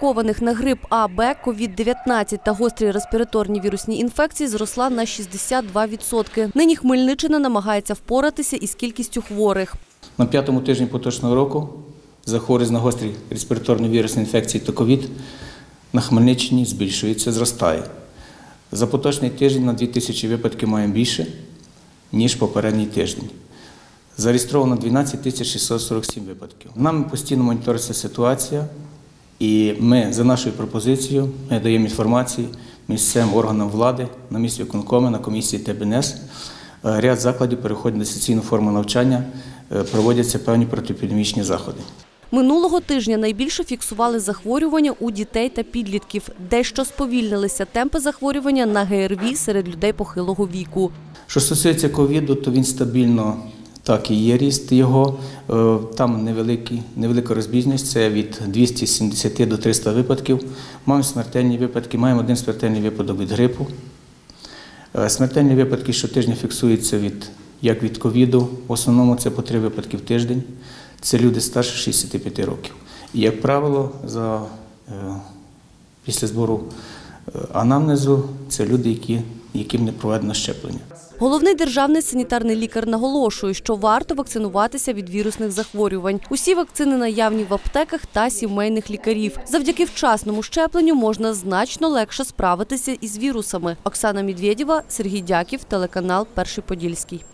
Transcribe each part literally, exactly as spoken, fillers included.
інфікованих на грип А, Б, ковід дев'ятнадцять та гострі респіраторні вірусні інфекції зросла на шістдесят два відсотки. Нині Хмельниччина намагається впоратися із кількістю хворих. На п'ятому тижні поточного року захворюваність на гострі респіраторні вірусні інфекції та ковід на Хмельниччині збільшується, зростає. За поточний тиждень на дві тисячі випадків маємо більше, ніж попередній тиждень. Зареєстровано дванадцять тисяч шістсот сорок сім випадків. Нами постійно моніториться ситуація, і ми за нашою пропозицією ми даємо інформацію місцевим органам влади, на місці виконкому, на комісії Т Б Н С. Ряд закладів переходять на дистанційну форму навчання, проводяться певні протиепідемічні заходи. Минулого тижня найбільше фіксували захворювання у дітей та підлітків. Дещо сповільнилися темпи захворювання на Г Р В І серед людей похилого віку. Що стосується ковіду, то він стабільно, так і є ріст його. Там невеликий, невелика розбіжність, це від двохсот сімдесяти до трьохсот випадків. Маємо смертельні випадки, маємо один смертельний випадок від грипу. Смертельні випадки щотижня фіксуються від, як від ковіду, в основному це по три випадки в тиждень. Це люди старше шістдесяти п'яти років. І, як правило, за, після збору анамнезу це люди, які, яким не проведено щеплення. Головний державний санітарний лікар наголошує, що варто вакцинуватися від вірусних захворювань. Усі вакцини наявні в аптеках та сімейних лікарів. Завдяки вчасному щепленню можна значно легше справитися із вірусами. Оксана Медведєва, Сергій Дяків, телеканал Перший Подільський.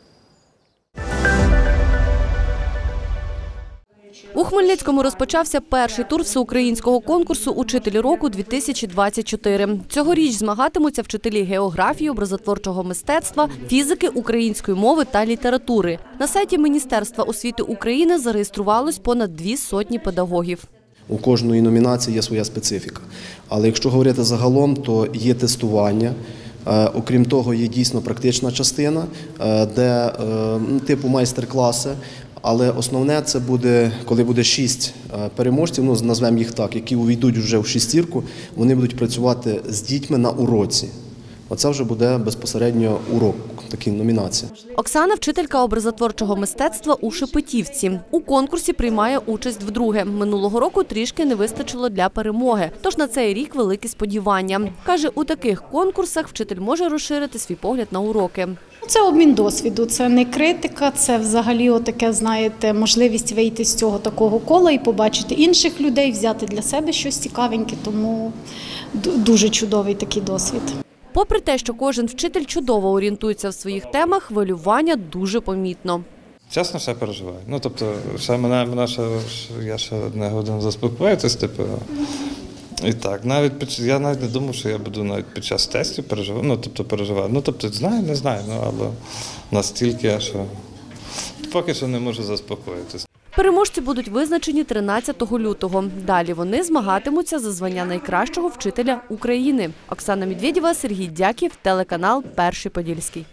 У Хмельницькому розпочався перший тур всеукраїнського конкурсу «Учитель року-дві тисячі двадцять чотири». Цьогоріч змагатимуться вчителі географії, образотворчого мистецтва, фізики, української мови та літератури. На сайті Міністерства освіти України зареєструвалось понад дві сотні педагогів. У кожної номінації є своя специфіка. Але якщо говорити загалом, то є тестування. Окрім того, є дійсно практична частина, де типу майстер-класи. Але основне це буде, коли буде шість переможців, ну, назвемо їх так, які увійдуть вже в шістірку, вони будуть працювати з дітьми на уроці. Оце вже буде безпосередньо урок, такі номінації. Оксана – вчителька образотворчого мистецтва у Шепетівці. У конкурсі приймає участь вдруге. Минулого року трішки не вистачило для перемоги. Тож на цей рік великі сподівання. Каже, у таких конкурсах вчитель може розширити свій погляд на уроки. Це обмін досвіду, це не критика, це взагалі отаке, знаєте, можливість вийти з цього такого кола і побачити інших людей, взяти для себе щось цікавеньке, тому дуже чудовий такий досвід. Попри те, що кожен вчитель чудово орієнтується в своїх темах, хвилювання дуже помітно. Чесно, ще переживаю. Ну, тобто, ще мене, мене ще, я ще не годин заспокоїтись, типу. І так, навіть я навіть не думав, що я буду навіть під час тестів переживати, ну, тобто переживати. Ну, тобто, знаю, не знаю, ну, але настільки, що поки що не можу заспокоїтися. Переможці будуть визначені тринадцятого лютого. Далі вони змагатимуться за звання найкращого вчителя України. Оксана Медведєва, Сергій Дяків, телеканал Перший Подільський.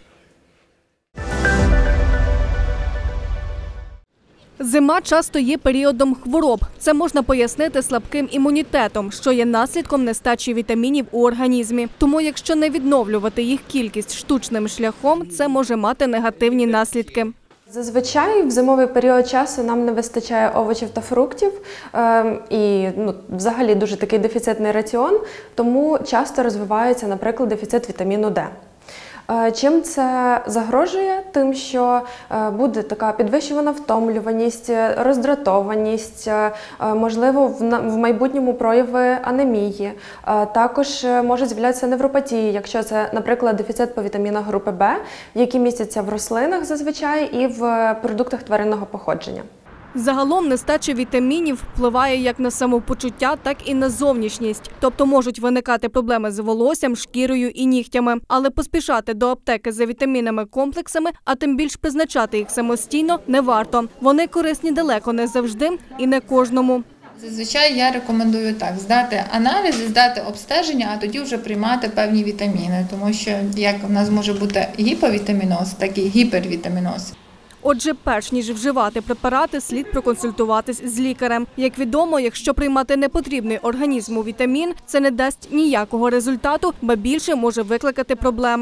Зима часто є періодом хвороб. Це можна пояснити слабким імунітетом, що є наслідком нестачі вітамінів у організмі. Тому якщо не відновлювати їх кількість штучним шляхом, це може мати негативні наслідки. Зазвичай в зимовий період часу нам не вистачає овочів та фруктів і ну, взагалі дуже такий дефіцитний раціон, тому часто розвивається, наприклад, дефіцит вітаміну Д. Чим це загрожує? Тим, що буде така підвищувана втомлюваність, роздратованість, можливо, в майбутньому прояви анемії. Також можуть з'являтися невропатії, якщо це, наприклад, дефіцит по вітамінах групи Б, які містяться в рослинах зазвичай і в продуктах тваринного походження. Загалом нестача вітамінів впливає як на самопочуття, так і на зовнішність. Тобто можуть виникати проблеми з волоссям, шкірою і нігтями. Але поспішати до аптеки за вітамінами-комплексами, а тим більш призначати їх самостійно, не варто. Вони корисні далеко не завжди і не кожному. Зазвичай я рекомендую так, здати аналізи, здати обстеження, а тоді вже приймати певні вітаміни. Тому що як у нас може бути гіповітаміноз, так і гіпервітаміноз. Отже, перш ніж вживати препарати, слід проконсультуватись з лікарем. Як відомо, якщо приймати непотрібний організму вітамін, це не дасть ніякого результату, ба більше може викликати проблеми.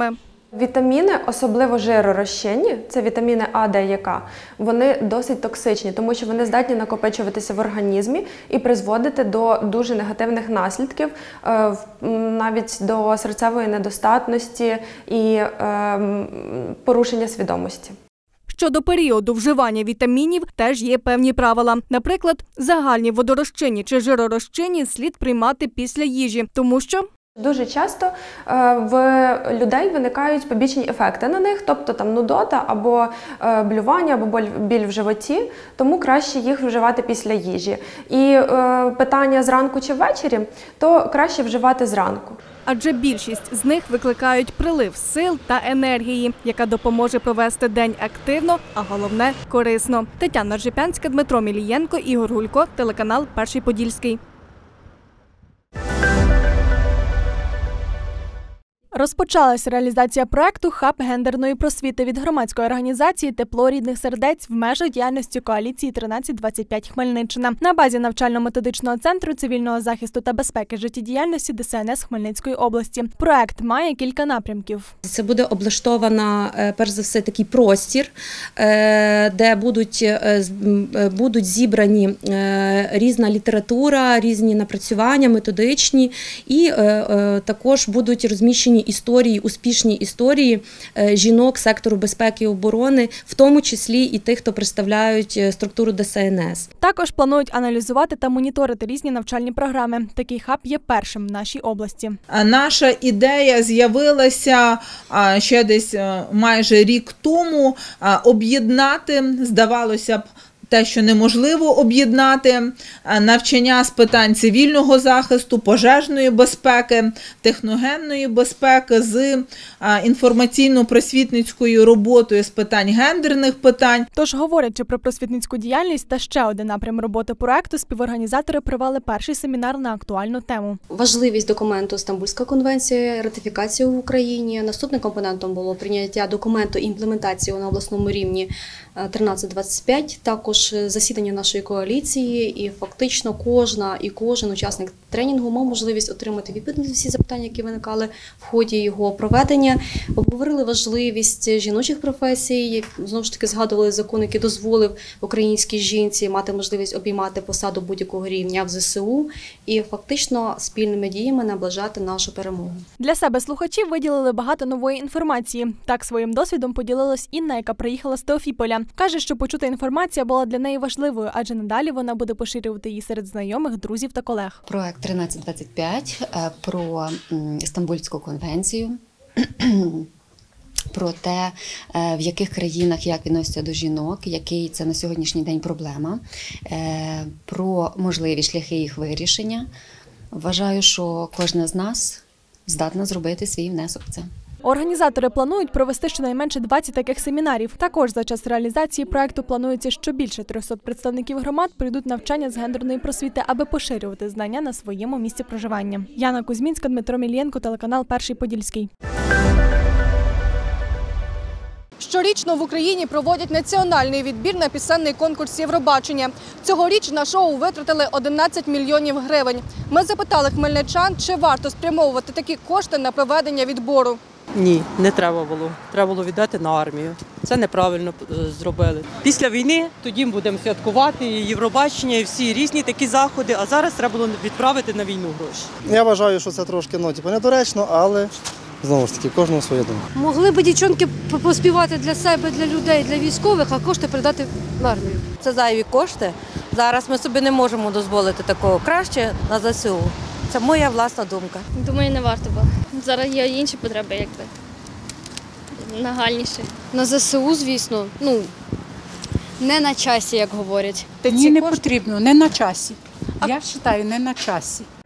Вітаміни, особливо жиророзчинні, це вітаміни А, Д і К, вони досить токсичні, тому що вони здатні накопичуватися в організмі і призводити до дуже негативних наслідків, навіть до серцевої недостатності і порушення свідомості. Щодо періоду вживання вітамінів теж є певні правила. Наприклад, загальні водорозчинні чи жиророзчинні слід приймати після їжі, тому що дуже часто в людей виникають побічні ефекти на них, тобто там нудота або блювання, або біль в животі, тому краще їх вживати після їжі. І питання зранку чи ввечері, то краще вживати зранку. Адже більшість з них викликають прилив сил та енергії, яка допоможе провести день активно, а головне – корисно. Тетяна Ржепянська, Дмитро Мілієнко, Ігор Гулько, телеканал «Перший Подільський». Розпочалась реалізація проекту «Хаб гендерної просвіти» від громадської організації «Тепло рідних сердець» в межах діяльності коаліції тринадцять двадцять п'ять Хмельниччина на базі навчально-методичного центру цивільного захисту та безпеки життєдіяльності Де Ес Ен Ес Хмельницької області. Проект має кілька напрямків. Це буде облаштовано, перш за все, такий простір, де будуть, будуть зібрані різна література, різні напрацювання методичні і також будуть розміщені історії, успішні історії жінок сектору безпеки і оборони, в тому числі і тих, хто представляють структуру Де Ес Ен Ес. Також планують аналізувати та моніторити різні навчальні програми. Такий хаб є першим в нашій області. Наша ідея з'явилася ще десь майже рік тому об'єднати, здавалося б, те, що неможливо об'єднати, навчання з питань цивільного захисту, пожежної безпеки, техногенної безпеки з інформаційно-просвітницькою роботою з питань гендерних питань. Тож, говорячи про просвітницьку діяльність та ще один напрям роботи проекту, співорганізатори провели перший семінар на актуальну тему. Важливість документу Стамбульська конвенція, ратифікація в Україні. Наступним компонентом було прийняття документу і імплементацію на обласному рівні тринадцять двадцять п'ять, також засідання нашої коаліції, і фактично кожна і кожен учасник тренінгу мав можливість отримати відповіді на всі запитання, які виникали в ході його проведення. Обговорили важливість жіночих професій, знову ж таки згадували закон, який дозволив українській жінці мати можливість обіймати посаду будь-якого рівня в Зе Се У і фактично спільними діями наближати нашу перемогу. Для себе слухачів виділили багато нової інформації. Так своїм досвідом поділилась Інна, яка приїхала з Теофіполя. Каже, що почута інформація була для неї важливою, адже надалі вона буде поширювати її серед знайомих, друзів та колег. Проект тринадцять двадцять п'ять про Стамбульську конвенцію, про те, в яких країнах як відносяться до жінок, який це на сьогоднішній день проблема, про можливі шляхи їх вирішення. Вважаю, що кожна з нас здатна зробити свій внесок в це. Організатори планують провести щонайменше двадцять таких семінарів. Також за час реалізації проекту планується, що більше трьохсот представників громад прийдуть навчання з гендерної просвіти, аби поширювати знання на своєму місці проживання. Яна Кузьмінська, Дмитро Мілієнко, телеканал «Перший Подільський». Щорічно в Україні проводять національний відбір на пісенний конкурс Євробачення. Цьогоріч на шоу витратили одинадцять мільйонів гривень. Ми запитали хмельничан, чи варто спрямовувати такі кошти на проведення відбору. Ні, не треба було. Треба було віддати на армію. Це неправильно зробили. Після війни тоді будемо святкувати і Євробачення, і всі різні такі заходи, а зараз треба було відправити на війну гроші. Я вважаю, що це трошки ну, типу, недоречно, але знову ж таки, кожного своя думка. Могли б дівчонки поспівати для себе, для людей, для військових, а кошти передати в армію. Це зайві кошти. Зараз ми собі не можемо дозволити такого. Краще на Зе Се У. Це моя власна думка. Думаю, не варто було. Зараз є інші потреби, якби нагальніші. На Зе Се У, звісно, ну, не на часі, як говорять. Ні, не потрібно, не на часі. Я вважаю, не на часі.